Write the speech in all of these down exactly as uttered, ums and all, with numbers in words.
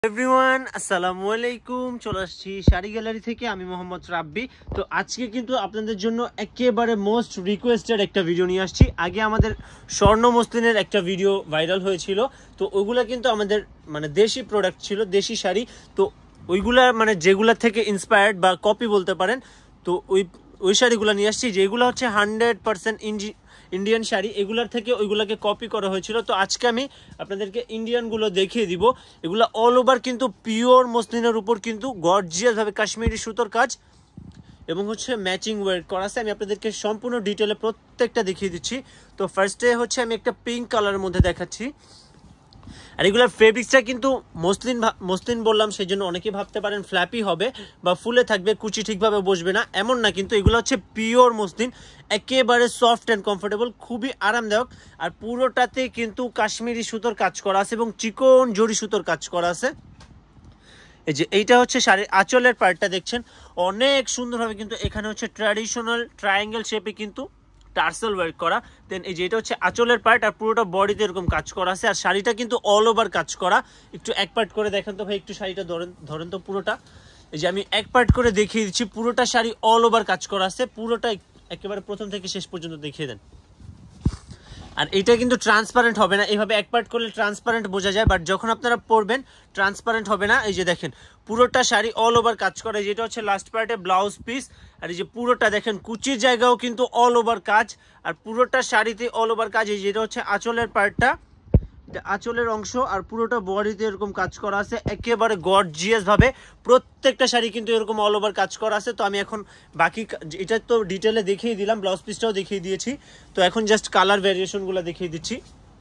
Everyone আসসালামু আলাইকুম। চলে আসছি শাড়ি গ্যালারি থেকে, আমি মোহাম্মদ রাব্বি। তো আজকে কিন্তু আপনাদের জন্য একেবারে মোস্ট রিকোয়েস্টেড একটা ভিডিও নিয়ে আসছি। আগে আমাদের স্বর্ণ মসলিনের একটা ভিডিও ভাইরাল হয়েছিল, তো ওইগুলা কিন্তু আমাদের মানে দেশি প্রোডাক্ট ছিল, দেশি শাড়ি। তো ওইগুলা মানে যেগুলা থেকে ইন্সপায়ার্ড বা কপি বলতে পারেন, তো ওই ওই শাড়িগুলো নিয়ে আসছি যেগুলো হচ্ছে হান্ড্রেড পার্সেন্ট ইঞ্জি ইন্ডিয়ান শাড়ি। এগুলার থেকে ওইগুলোকে কপি করা হয়েছিল। তো আজকে আমি আপনাদেরকে ইন্ডিয়ানগুলো দেখিয়ে দিব। এগুলো অল ওভার কিন্তু পিওর মসলিনের উপর কিন্তু গর্জিয়াসভাবে কাশ্মীরি সুতোর কাজ এবং হচ্ছে ম্যাচিং ওয়ার্ক করা আছে। আমি আপনাদেরকে সম্পূর্ণ ডিটেলে প্রত্যেকটা দেখিয়ে দিচ্ছি। তো ফার্স্টে হচ্ছে আমি একটা পিঙ্ক কালারের মধ্যে দেখাচ্ছি। আর এগুলোর ফেব্রিক্সটা কিন্তু মসলিন মসলিন বললাম সেই জন্য অনেকেই ভাবতে পারেন ফ্ল্যাপি হবে বা ফুলে থাকবে, কুচি ঠিকভাবে বসবে না, এমন না। কিন্তু এগুলো হচ্ছে পিওর মসলিন, একেবারে সফট অ্যান্ড কমফোর্টেবল, খুবই আরামদায়ক। আর পুরোটাতে কিন্তু কাশ্মীরি সুতোর কাজ করা আছে এবং চিকন জড়ি সুতোর কাজ করা আছে। এই যে এইটা হচ্ছে শাড়ির আঁচলের পার্টটা দেখছেন, অনেক সুন্দরভাবে কিন্তু এখানে হচ্ছে ট্র্যাডিশনাল ট্রায়াঙ্গেল শেপে কিন্তু টার্সেল ওয়ার্ক করা। দেন এই যে এটা হচ্ছে আঁচলের পার্ট, আর পুরোটা বডিতে এরকম কাজ করা আছে। আর শাড়িটা কিন্তু অল ওভার কাজ করা। একটু এক পার্ট করে দেখেন তো ভাই, একটু শাড়িটা ধরেন ধরেন তো পুরোটা। এই যে আমি এক পার্ট করে দেখিয়ে দিচ্ছি, পুরোটা শাড়ি অল ওভার কাজ করা আছে। পুরোটা একেবারে প্রথম থেকে শেষ পর্যন্ত দেখিয়ে দেন। আর এটা কিন্তু ট্রান্সপারেন্ট হবে না, এইভাবে এক পার্ট করলে ট্রান্সপারেন্ট বোঝা যায়, বাট যখন আপনারা পরবেন ট্রান্সপারেন্ট হবে না। এই যে দেখেন পুরোটা শাড়ি অল ওভার কাজ করে, যেটা হচ্ছে লাস্ট পার্টে ব্লাউজ পিস। আর এই যে পুরোটা দেখেন কুচির জায়গাও কিন্তু অল ওভার কাজ, আর পুরোটা শাড়িতে অল ওভার কাজ। এই যেটা হচ্ছে আঁচলের পার্টটা, আঁচলের অংশ, আর পুরোটা বডিতে এরকম কাজ করা আছে একেবারে গর্জিয়াস ভাবে। প্রত্যেকটা শাড়ি কিন্তু এরকম অল ওভার কাজ করা আছে। তো আমি এখন বাকি এটা তো ডিটেলে দেখিয়ে দিলাম, ব্লাউজ পিসটাও দেখিয়ে দিয়েছি। তো এখন জাস্ট কালার ভ্যারিয়েশনগুলো দেখিয়ে দিচ্ছি।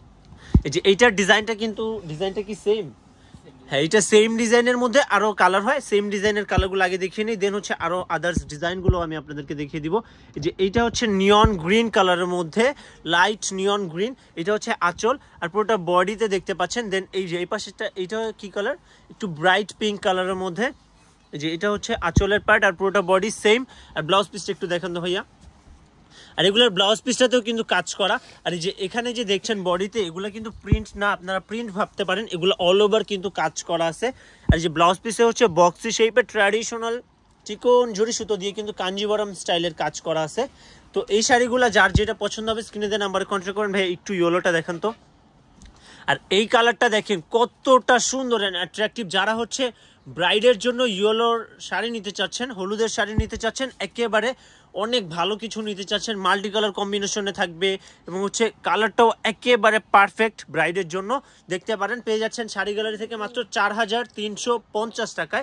এই যে এইটার ডিজাইনটা কিন্তু ডিজাইনটা কি সেম? হ্যাঁ, এটা সেম ডিজাইনের মধ্যে আরো কালার হয়। সেম ডিজাইনের কালারগুলো আগে দেখিয়ে নিই, দেন হচ্ছে আরো আদার্স ডিজাইনগুলো আমি আপনাদেরকে দেখিয়ে দিব। এই যে এইটা হচ্ছে নিয়ন গ্রিন কালারের মধ্যে, লাইট নিয়ন গ্রিন। এটা হচ্ছে আঁচল, আর পুরোটা বডিতে দেখতে পাচ্ছেন। দেন এই যে এই পাশেটা, এইটা কি কালার, একটু ব্রাইট পিঙ্ক কালারের মধ্যে। এই যে এটা হচ্ছে আঁচলের পার্ট, আর পুরোটা বডি সেম। আর ব্লাউজ পিসটা একটু দেখেন তো ভাইয়া। আর এগুলোর ব্লাউজ পিসটাতেও কিন্তু কাজ করা। আর এই যে এখানে যে দেখছেন বডিতে, এগুলো কিন্তু প্রিন্ট না, আপনারা প্রিন্ট ভাবতে পারেন, এগুলো অল ওভার কিন্তু কাজ করা আছে। আর যে ব্লাউজ পিসে হচ্ছে বক্সি শেপের ট্র্যাডিশনাল চিকন জড়ি সুতো দিয়ে কিন্তু কাঞ্জিবরম স্টাইলের কাজ করা আছে। তো এই শাড়িগুলো যার যেটা পছন্দ হবে স্ক্রিনে দেন নাম্বারে কন্ট্যাক্ট করেন। ভাই একটু ইয়েলোটা দেখেন তো, আর এই কালারটা দেখেন কতটা সুন্দর অ্যান্ড অ্যাট্রাকটিভ। যারা হচ্ছে ব্রাইডের জন্য ইয়েলোর শাড়ি নিতে চাচ্ছেন, হলুদের শাড়ি নিতে চাচ্ছেন, একেবারে অনেক ভালো কিছু নিতে চাচ্ছেন, মাল্টি কালার কম্বিনেশনে থাকবে এবং হচ্ছে কালারটাও একেবারে পারফেক্ট ব্রাইডের জন্য, দেখতে পারেন পেয়ে যাচ্ছেন শাড়ি গ্যালারি থেকে মাত্র চার হাজার তিনশো পঞ্চাশ টাকায়।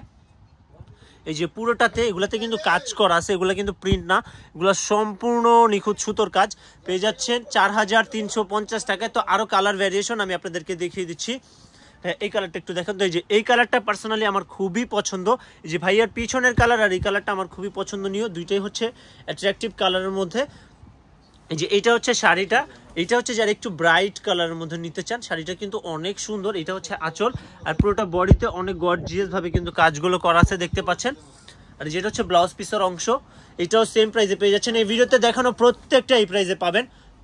এই যে পুরোটাতে এগুলাতে কিন্তু কাজ করা আছে, এগুলো কিন্তু প্রিন্ট না, এগুলো সম্পূর্ণ নিখুঁত সুতোর কাজ। পেয়ে যাচ্ছেন চার হাজার তিনশো পঞ্চাশ টাকায়। তো আরও কালার ভ্যারিয়েশন আমি আপনাদেরকে দেখিয়ে দিচ্ছি। হ্যাঁ, এই কালারটা একটু দেখেন তো। এই যে এই কালারটা পার্সোনালি আমার খুবই পছন্দ। এই যে ভাইয়ার পিছনের কালার আর এই কালারটা আমার খুবই পছন্দনীয়, দুইটাই হচ্ছে অ্যাট্রাকটিভ কালারের মধ্যে। এই যে এইটা হচ্ছে শাড়িটা, এইটা হচ্ছে যারা একটু ব্রাইট কালারের মধ্যে নিতে চান, শাড়িটা কিন্তু অনেক সুন্দর। এটা হচ্ছে আঁচল, আর পুরোটা বডিতে অনেক গর্জিয়াস ভাবে কিন্তু কাজগুলো করা আছে, দেখতে পাচ্ছেন। আর যেটা হচ্ছে ব্লাউজ পিসের অংশ, এটাও সেম প্রাইসে পেয়ে যাচ্ছেন। এই ভিডিওতে দেখানো প্রত্যেকটা এই প্রাইসে পাবেন।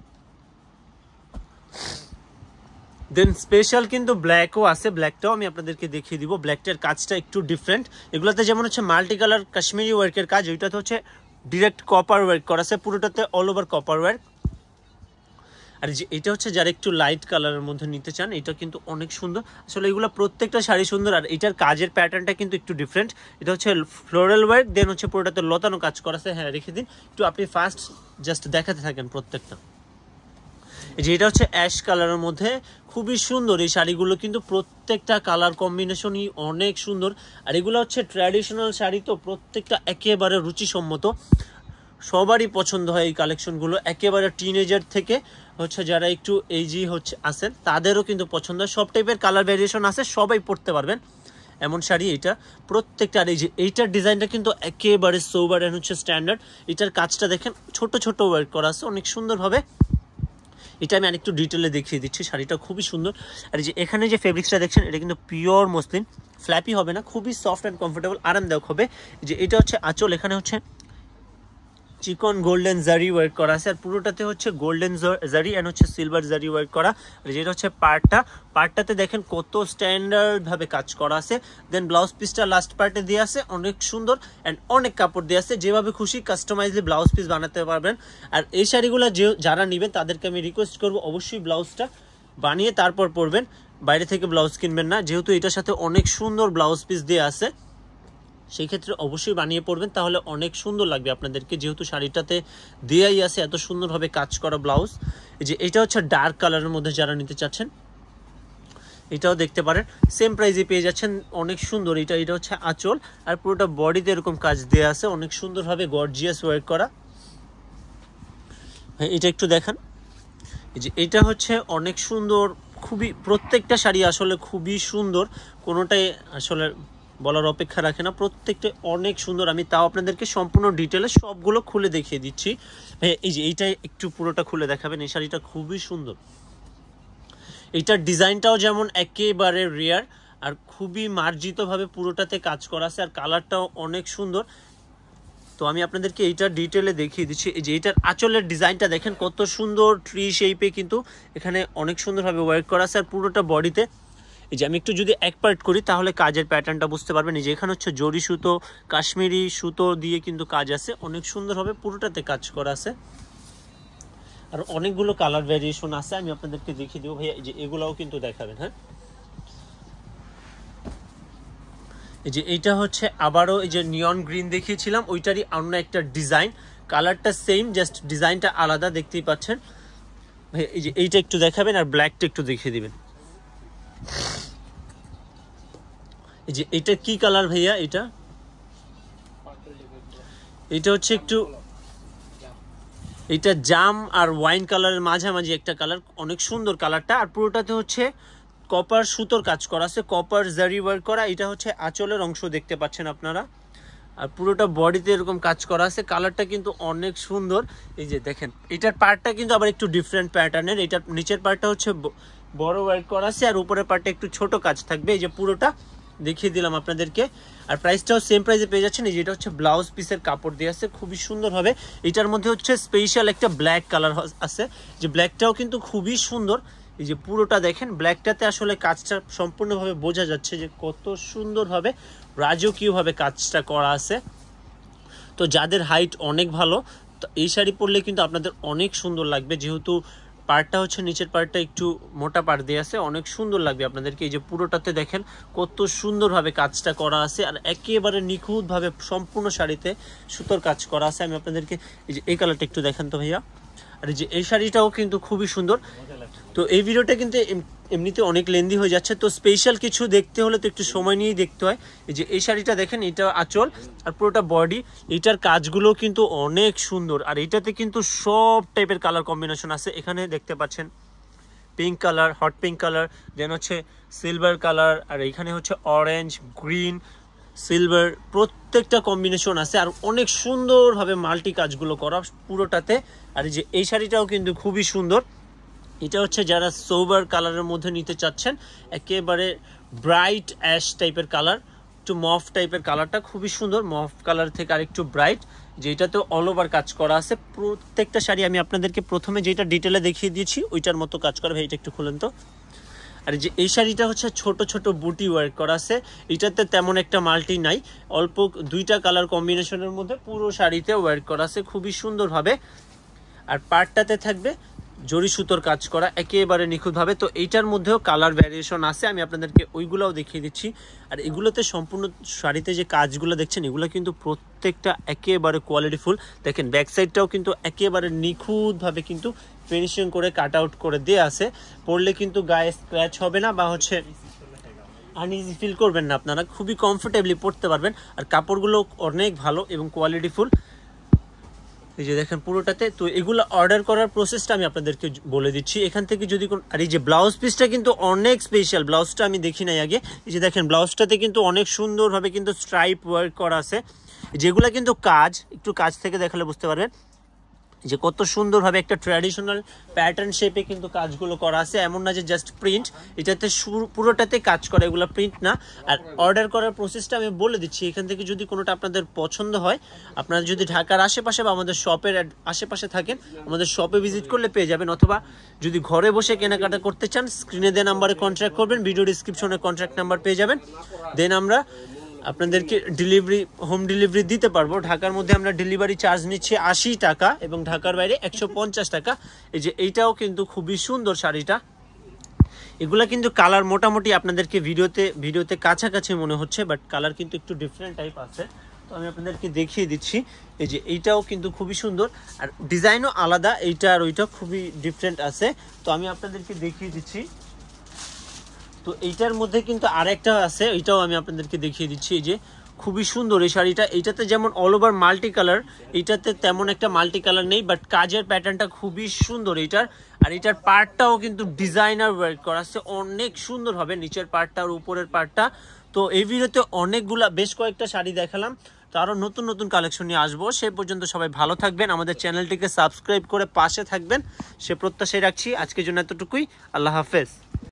দেন স্পেশাল কিন্তু ব্ল্যাকও আছে, ব্ল্যাকটাও আমি আপনাদেরকে দেখিয়ে দিব। ব্ল্যাকটার কাজটা একটু ডিফারেন্ট। এগুলোতে যেমন হচ্ছে মাল্টি কালার কাশ্মীরি ওয়ার্কের কাজ, ওইটাতে হচ্ছে ডিরেক্ট কপার ওয়ার্ক করা আছে, পুরোটাতে অল ওভার কপার ওয়ার্ক। আর যে এটা হচ্ছে যারা একটু লাইট কালারের মধ্যে নিতে চান, এটা কিন্তু অনেক সুন্দর। আসলে এগুলো প্রত্যেকটা শাড়ি সুন্দর। আর এটার কাজের প্যাটার্নটা কিন্তু একটু ডিফারেন্ট। এটা হচ্ছে ফ্লোরাল ওয়ার্ক, দেন হচ্ছে পুরোটাতে লতানো কাজ করা আছে। হ্যাঁ, রেখে দিন একটু, আপনি ফার্স্ট জাস্ট দেখাতে থাকেন প্রত্যেকটা। এই যে এটা হচ্ছে অ্যাশ কালারের মধ্যে, খুবই সুন্দর এই শাড়িগুলো, কিন্তু প্রত্যেকটা কালার কম্বিনেশনই অনেক সুন্দর। আর এগুলো হচ্ছে ট্র্যাডিশনাল শাড়ি, তো প্রত্যেকটা একেবারে রুচিসম্মত, সবারই পছন্দ হয় এই কালেকশনগুলো। একেবারে টিনেজার থেকে হচ্ছে যারা একটু এইজি হচ্ছে আছেন তাদেরও কিন্তু পছন্দ হয়। সব টাইপের কালার ভ্যারিয়েশন আছে, সবাই পরতে পারবেন এমন শাড়ি এটা প্রত্যেকটা। আর এই যে এইটার ডিজাইনটা কিন্তু একেবারে সোবার অ্যান্ড হচ্ছে স্ট্যান্ডার্ড। এটার কাজটা দেখেন ছোট ছোট ওয়ার্ক করা আছে অনেক সুন্দরভাবে। এটা আমি আরেকটু ডিটেলে দেখিয়ে দিচ্ছি, শাড়িটা খুবই সুন্দর। আর এই যে এখানে যে ফেব্রিক্সটা দেখছেন, এটা কিন্তু পিওর মসলিন, ফ্ল্যাপি হবে না, খুবই সফট অ্যান্ড কমফোর্টেবল, আরামদায়ক হবে। যে এটা হচ্ছে আঁচল, এখানে হচ্ছে চিকন গোল্ডেন জারি ওয়ার্ক করা আছে আর পুরোটাতে হচ্ছে গোল্ডেন জারি এন্ড হচ্ছে সিলভার জারি ওয়ার্ক করা। আর যেটা হচ্ছে পার্টটা পার্টটাতে দেখেন কত স্ট্যান্ডার্ড ভাবে কাজ করা আছে। দেন ব্লাউজ পিসটা লাস্ট পার্টে দিয়ে আছে, অনেক সুন্দর এন্ড অনেক কাপড় দিয়ে আছে, যেভাবে খুশি কাস্টমাইজলি ব্লাউজ পিস বানাতে পারবেন। আর এই শাড়িগুলো যে যারা নেবেন তাদেরকে আমি রিকোয়েস্ট করবো অবশ্যই ব্লাউজটা বানিয়ে তারপর পরবেন, বাইরে থেকে ব্লাউজ কিনবেন না, যেহেতু এটার সাথে অনেক সুন্দর ব্লাউজ পিস দিয়ে আছে সেই ক্ষেত্রে অবশ্যই বানিয়ে পরবেন, তাহলে অনেক সুন্দর লাগবে আপনাদেরকে, যেহেতু শাড়িটাতে দেয়াই আছে এত সুন্দরভাবে কাজ করা ব্লাউজ। এই যে এটা হচ্ছে ডার্ক কালারের মধ্যে যারা নিতে চাচ্ছেন এটাও দেখতে পারেন, সেম প্রাইসে পেয়ে যাচ্ছেন, অনেক সুন্দর। এটা এটা হচ্ছে আঁচল আর পুরোটা বডিতে এরকম কাজ দেয়া আছে, অনেক সুন্দরভাবে গর্জিয়াস ওয়ার্ক করা। এটা একটু দেখান, এই যে এটা হচ্ছে অনেক সুন্দর, খুবই প্রত্যেকটা শাড়ি আসলে খুবই সুন্দর, কোনোটাই আসলে বলার অপেক্ষা রাখে না, প্রত্যেকটা অনেক সুন্দর। আমি তাও আপনাদেরকে সম্পূর্ণ ডিটেলে সবগুলো খুলে দেখিয়ে দিচ্ছি। এই যে এইটা একটু পুরোটা খুলে দেখাবেন, এই শাড়িটা খুবই সুন্দর, এইটার ডিজাইনটাও যেমন একেবারে রেয়ার আর খুবই মার্জিতভাবে পুরোটাতে কাজ করা আছে আর কালারটাও অনেক সুন্দর। তো আমি আপনাদেরকে এইটার ডিটেলে দেখিয়ে দিচ্ছি। এই যে এইটার আঁচলের ডিজাইনটা দেখেন কত সুন্দর, ট্রি শেপে কিন্তু এখানে অনেক সুন্দরভাবে ওয়ার্ক করা আছে আর পুরোটা বডিতে। এই যে আমি একটু যদি এক পার্ট করি তাহলে কাজের প্যাটার্নটা বুঝতে পারবেন। এই যে এখানে হচ্ছে জরি সুতো, কাশ্মীরি সুতো দিয়ে কিন্তু কাজ আছে, অনেক সুন্দরভাবে পুরোটাতে কাজ করা আছে আর অনেকগুলো কালার ভ্যারিয়েশন আছে, আমি আপনাদেরকে দেখিয়ে দেবো ভাইয়া। এই যে এগুলাও কিন্তু দেখাবেন। হ্যাঁ, এই যে এইটা হচ্ছে আবারও এই যে নিয়ন গ্রিন দেখিয়েছিলাম ওইটারই অন্য একটা ডিজাইন, কালারটা সেম, জাস্ট ডিজাইনটা আলাদা, দেখতেই পাচ্ছেন। এই যে এইটা একটু দেখাবেন আর ব্ল্যাকটা একটু দেখিয়ে দিবেন। এই যে এটা কি কালার ভাইয়া? এটা এটা হচ্ছে একটু, এটা জাম আর ওয়াইন কালারের মাঝামাঝি একটা কালার, অনেক সুন্দর কালারটা। আর পুরোটাতে হচ্ছে কপার সুতোর কাজ করা আছে, কপার জারি ওয়ার্ক করা। এটা হচ্ছে আঁচলের অংশ দেখতে পাচ্ছেন আপনারা আর পুরোটা বডিতে এরকম কাজ করা আছে, কালারটা কিন্তু অনেক সুন্দর। এই যে দেখেন এটার পার্টটা কিন্তু আবার একটু ডিফারেন্ট প্যাটার্নের, এটার নিচের পার্টটা হচ্ছে বড় ওয়ার্ক করা আছে আর উপরের পার্টটা একটু ছোট কাজ থাকবে। এই যে পুরোটা দেখিয়ে দিলাম আপনাদেরকে আর প্রাইসটাও সেম প্রাইসে পেয়ে যাচ্ছেন। এই যে এটা হচ্ছে ব্লাউজ পিসের কাপড় দিয়ে আছে খুবই সুন্দর হবে। এটার মধ্যে হচ্ছে স্পেশাল একটা ব্ল্যাক কালার আছে, যে ব্ল্যাকটাও কিন্তু খুবই সুন্দর। এই যে পুরোটা দেখেন ব্ল্যাকটাতে আসলে কাজটা সম্পূর্ণভাবে বোঝা যাচ্ছে যে কত সুন্দরভাবে রাজকীয়ভাবে কাজটা করা আছে। তো যাদের হাইট অনেক ভালো তো এই শাড়ি পরলে কিন্তু আপনাদের অনেক সুন্দর লাগবে, যেহেতু পার্টটা হচ্ছে নিচের পার্টটা একটু মোটা পার্ট দিয়ে আছে, অনেক সুন্দর লাগবে আপনাদেরকে। এই যে পুরোটাতে দেখেন কত সুন্দরভাবে কাজটা করা আছে আর একেবারে নিখুঁতভাবে সম্পূর্ণ শাড়িতে সুতোর কাজ করা আছে। আমি আপনাদেরকে এই যে এই কালারটা একটু দেখান তো ভাইয়া। আর এই যে এই শাড়িটাও কিন্তু খুবই সুন্দর। তো এই ভিডিওটা কিন্তু এমনিতে অনেক লেন্দি হয়ে যাচ্ছে, তো স্পেশাল কিছু দেখতে হলে তো একটু সময় নিয়েই দেখতে হয়। এই যে এই শাড়িটা দেখেন, এটা আঁচল আর পুরোটা বডি, এইটার কাজগুলো কিন্তু অনেক সুন্দর আর এইটাতে কিন্তু সব টাইপের কালার কম্বিনেশন আছে। এখানে দেখতে পাচ্ছেন pink colour, hot pink colour, then হচ্ছে সিলভার কালার আর এইখানে হচ্ছে অরেঞ্জ, গ্রিন, সিলভার, প্রত্যেকটা কম্বিনেশন আছে আর অনেক সুন্দরভাবে মাল্টি কাজগুলো করা পুরোটাতে। আর এই যে এই শাড়িটাও কিন্তু খুবই সুন্দর, এটা হচ্ছে যারা সোবার কালারের মধ্যে নিতে চাচ্ছেন, একেবারে ব্রাইট অ্যাশ টাইপের কালার, একটু মফ টাইপের কালারটা খুবই সুন্দর, মফ কালার থেকে আর একটু ব্রাইট, যেটাতে অল ওভার কাজ করা আছে। প্রত্যেকটা শাড়ি আমি আপনাদেরকে প্রথমে যেটা ডিটেলে দেখিয়ে দিয়েছি ওইটার মতো কাজ করা। ভাই এটা একটু খুলেন তো। আর যে এই শাড়িটা হচ্ছে ছোট ছোট বুটি ওয়ার্ক করা আছে, এটাতে তেমন একটা মাল্টি নাই, অল্প দুইটা কালার কম্বিনেশনের মধ্যে পুরো শাড়িতে ওয়ার্ক করা আছে খুবই সুন্দরভাবে। আর পার্টটাতে থাকবে জরি সুতোর কাজ করা একেবারে নিখুঁতভাবে। তো এইটার মধ্যেও কালার ভ্যারিয়েশন আছে, আমি আপনাদেরকে ওইগুলোও দেখিয়ে দিচ্ছি। আর এগুলোতে সম্পূর্ণ শাড়িতে যে কাজগুলো দেখছেন এগুলো কিন্তু প্রত্যেকটা একেবারে কোয়ালিটিফুল। দেখেন ব্যাক সাইডটাও কিন্তু একেবারে নিখুঁতভাবে কিন্তু ফিনিশিং করে কাট আউট করে দিয়ে আছে, পরলে কিন্তু গায়ে স্ক্র্যাচ হবে না বা হচ্ছে আনইজি ফিল করবেন না, আপনারা খুবই কমফোর্টেবলি পরতে পারবেন। আর কাপড়গুলো অনেক ভালো এবং কোয়ালিটিফুল। এই যে দেখেন পুরোটাতে। তো এগুলো অর্ডার করার প্রসেসটা আমি আপনাদেরকে বলে দিচ্ছি এখান থেকে যদি কোন। আর এই যে ব্লাউজ পিসটা কিন্তু অনেক স্পেশাল, ব্লাউজটা আমি দেখি নাই আগে। এই যে দেখেন ব্লাউজটাতে কিন্তু অনেক সুন্দরভাবে কিন্তু স্ট্রাইপ ওয়ার্ক করা আছে, যেগুলো কিন্তু কাজ একটু কাজ থেকে দেখালে বুঝতে পারবেন। যে কত সুন্দরভাবে একটা ট্র্যাডিশনাল প্যাটার্ন শেপে কিন্তু কাজগুলো করা আছে, এমন না যে জাস্ট প্রিন্ট, এটাতে পুরোটাতে কাজ করে, এগুলো প্রিন্ট না। আর অর্ডার করার প্রসেসটা আমি বলে দিচ্ছি, এখান থেকে যদি কোনোটা আপনাদের পছন্দ হয়, আপনারা যদি ঢাকার আশেপাশে বা আমাদের শপের আশেপাশে থাকেন, আমাদের শপে ভিজিট করলে পেয়ে যাবেন, অথবা যদি ঘরে বসে কেনাকাটা করতে চান স্ক্রিনে দেওয়া নাম্বারে কন্ট্যাক্ট করবেন, ভিডিও ডিসক্রিপশনে কন্ট্যাক্ট নাম্বার পেয়ে যাবেন। দেন আমরা আপনাদেরকে ডেলিভারি হোম ডেলিভারি দিতে পারবো। ঢাকার মধ্যে আমরা ডেলিভারি চার্জ নিচ্ছি আশি টাকা এবং ঢাকার বাইরে একশো পঞ্চাশ টাকা। এই যে এইটাও কিন্তু খুবই সুন্দর শাড়িটা, এগুলা কিন্তু কালার মোটামুটি আপনাদেরকে ভিডিওতে ভিডিওতে কাছাকাছি মনে হচ্ছে, বাট কালার কিন্তু একটু ডিফারেন্ট টাইপ আছে। তো আমি আপনাদেরকে দেখিয়ে দিচ্ছি, এই যে এইটাও কিন্তু খুবই সুন্দর, আর ডিজাইনও আলাদা, এইটা আর ওইটা খুবই ডিফারেন্ট আছে। তো আমি আপনাদেরকে দেখিয়ে দিচ্ছি। তো এইটার মধ্যে কিন্তু আরেকটা আছে, এইটাও আমি আপনাদেরকে দেখিয়ে দিচ্ছি। এই যে খুবই সুন্দর এই শাড়িটা, এইটাতে যেমন অল ওভার মাল্টি কালার, এইটাতে তেমন একটা মাল্টি কালার নেই, বাট কাজের প্যাটার্নটা খুবই সুন্দর এইটার। আর এটার পার্টটাও কিন্তু ডিজাইনার ওয়ার্ক করা আছে, অনেক সুন্দর হবে নিচের পার্টটা আর উপরের পার্টটা। তো এই ভিডিওতে অনেকগুলা বেশ কয়েকটা শাড়ি দেখালাম, তো আরও নতুন নতুন কালেকশন নিয়ে আসবো। সে পর্যন্ত সবাই ভালো থাকবেন, আমাদের চ্যানেলটিকে সাবস্ক্রাইব করে পাশে থাকবেন, সে প্রত্যাশাই রাখছি। আজকের জন্য এতটুকুই, আল্লাহ হাফেজ।